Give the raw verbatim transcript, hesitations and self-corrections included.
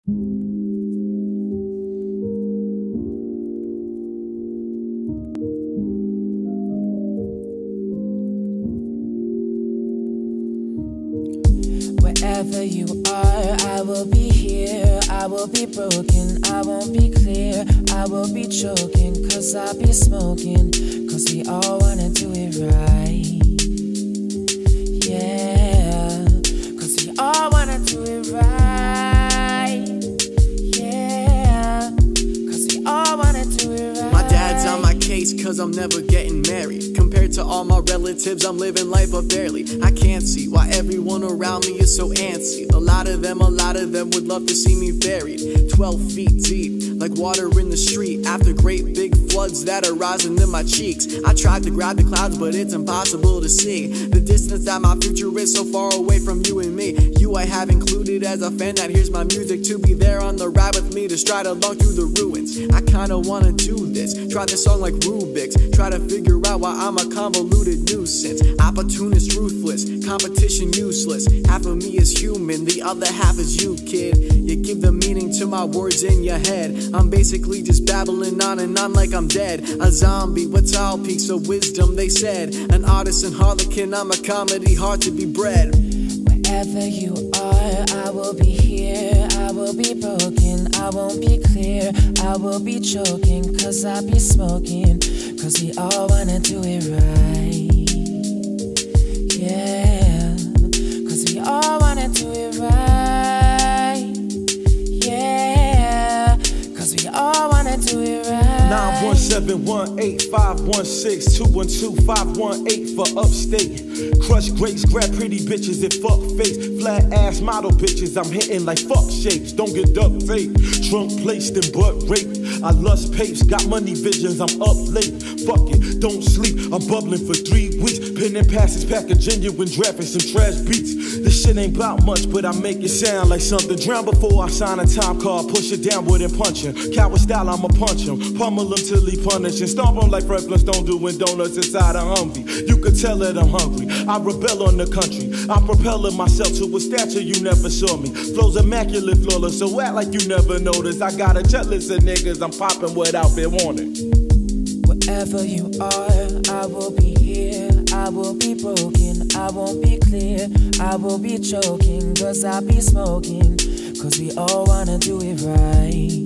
Wherever you are, I will be here. I will be broken, I won't be clear. I will be choking, cause I'll be smoking. Cause we all wanna do it right. Yeah, cause we all wanna do it right. Yeah, cause we all wanna do it right. My dad's on my case cause I'm never getting married. Compared to all my relatives, I'm living life but barely. I can't see why everyone around me is so antsy. A lot of them, a lot of them would love to see me buried twelve feet deep, like water in the street. After great big floods that are rising in my cheeks, I tried to grab the clouds but it's impossible to see. The distance that my future is so far away from you and me. You I have included as a fan that hears my music, to be there on the ride with me, to stride along through the ruins. I kinda wanna do this, try this song like Rubik's, try to figure out why I'm a convoluted nuisance. Opportunist, ruthless, competition useless. Half of me is human, the other half is you, kid. You give the meaning to my words in your head. I'm basically just babbling on and on like I'm dead. A zombie with tall peaks of wisdom, they said. An artist and harlequin, I'm a comedy, hard to be bred. Wherever you are, I will be here. I will be broken, I won't be clear. I will be choking, cause I'll be smoking. Cause we all wanna do it right. Yeah, cause we all wanna do it right. Yeah, cause we all wanna do it right. nine one seven, one eight five one six, two one two, five one eight for upstate. Crush grapes, grab pretty bitches and fuck face. Flat ass model bitches, I'm hitting like fuck shapes. Don't get duct tape, trunk placed in butt rape. I lust papes, got money visions, I'm up late. Fuck it, don't sleep, I'm bubbling for three weeks. Pen and passes, pack of genuine draft and some trash beats. This shit ain't bout much, but I make it sound like something. Drown before I sign a time card, push it downward and punch him. Coward style, I'ma punch him, pummel him till he punish, and stomp him like Fred Flintstone doing donuts inside a Humvee. You could tell that I'm hungry, I rebel on the country. I'm propelling myself to a stature you never saw me. Flows immaculate, flawless, so act like you never noticed. I got a checklist of niggas I'm popping without their warning. Wherever you are, I will be here. I will be broken, I won't be clear. I will be choking, cause I'll be smoking. Cause we all wanna do it right.